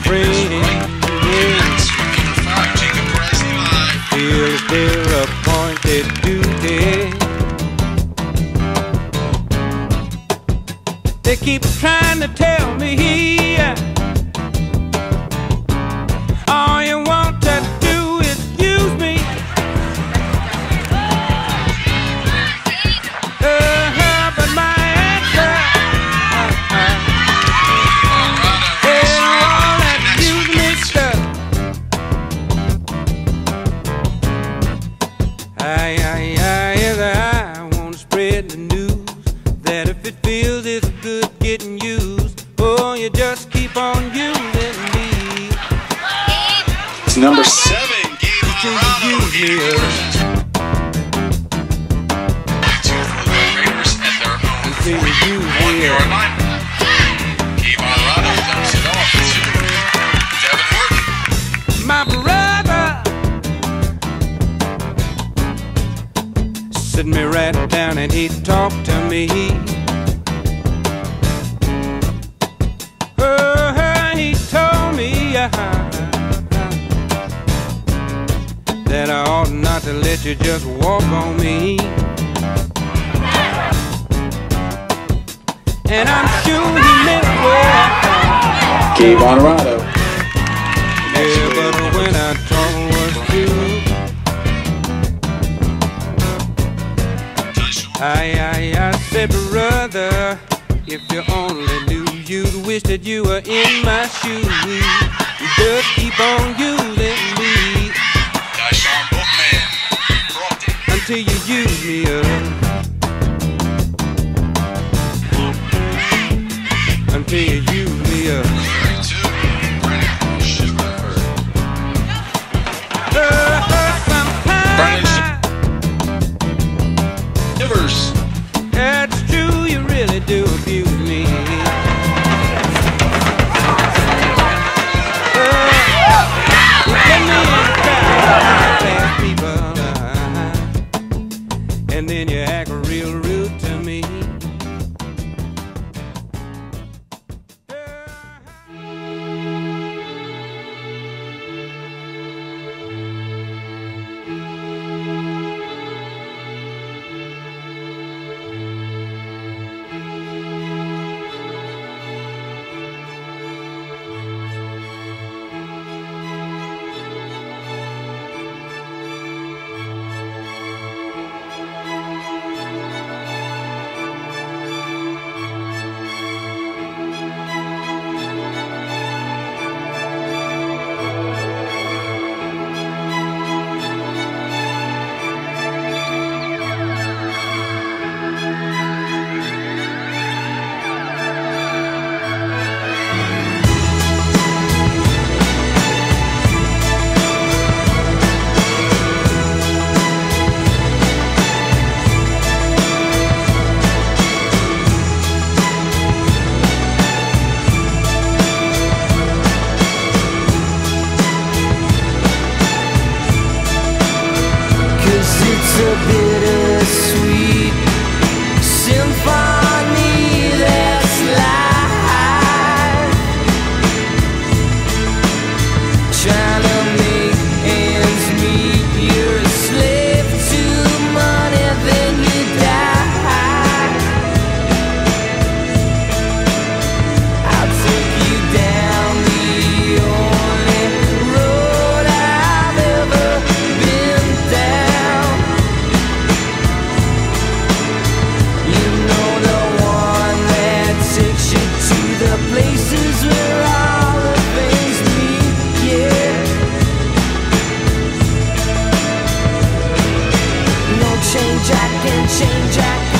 friend. Feel their appointed duty. They keep trying to tell me all you want to do is use me. But my answer is all that use me stuff. I want to spread the news that if it feels it's good getting used, oh, you just keep on using me. It's number 7, Gabe Onorato. One your alignment. Gabe Onorato dumps it off to Devin Horton. My brother sit me right down and he talked to me. He told me that I ought not to let you just walk on me. And I'm sure he meant well. Gabe Onorato. Yeah, but when I talk was true, I said, brother, if you only knew, you'd wish that you were in my shoes. You just keep on using me until you use me up. Until you use me up. That's true, you really do abuse me. And then you act real rude to me. It's a bittersweet symphony that's life, trying to make ends meet. You're a slave to money, then you die. I'll take you down the only road I've ever been down. You know, the one that takes you to the places where all the things meet, yeah. No change I can change, I can